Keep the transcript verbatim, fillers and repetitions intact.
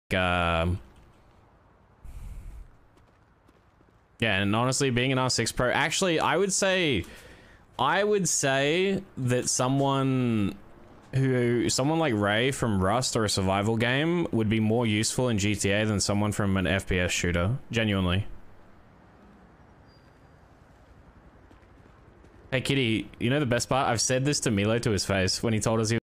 um, yeah, and honestly, being an R six Pro, actually, I would say, I would say that someone who, someone like Ray from Rust or a survival game would be more useful in G T A than someone from an F P S shooter, genuinely. Hey Kitty, you know the best part? I've said this to Milo to his face when he told us he